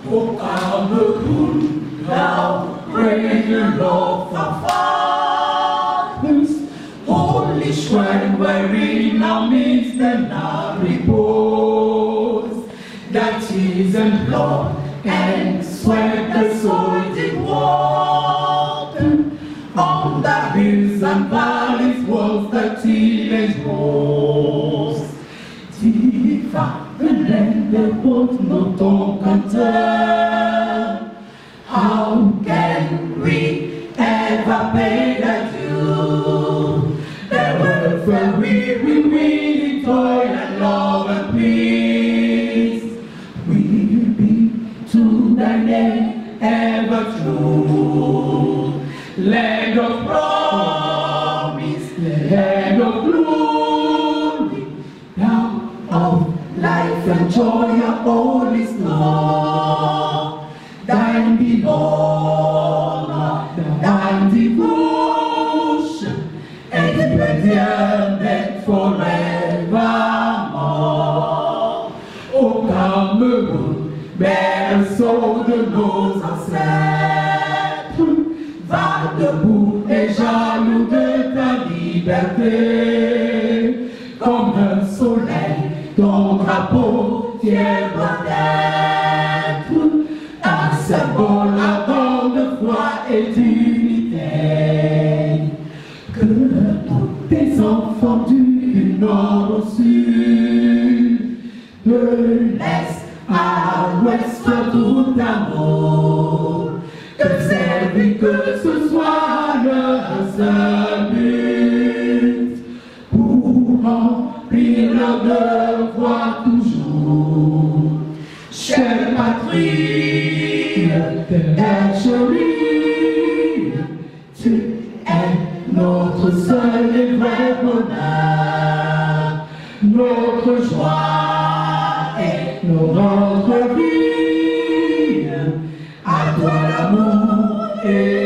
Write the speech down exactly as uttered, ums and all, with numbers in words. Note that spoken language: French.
Au Cameroon, thou great love of fathers, holy shrine wherein our midst and our repose, that is and blood and sweat the soul did water, on the hills and valleys was the tillage rose. The land that both no tongue can tell. How can we ever pay that due? There were for we will win toil and love and peace. We will be to thy name ever true. Land of promise, land of glory, now of life and joy are all is known. Thine be honor, thine devotion, and endearment forevermore. O Cameroon, berceau de nos ancêtres, va debout et jaloux de ta liberté, comme un soleil. Ton drapeau fier doit être un symbole ardent de foi et d'unité. Que tous tes enfants du nord au sud, de l'est à l'ouest soient tout amour, que servir que ce soit leur seul but, pour remplir leur devoir toujours. Chère patrie, terre chérie, tu es notre seul et vrai bonheur, notre joie et notre vie. À toi l'amour et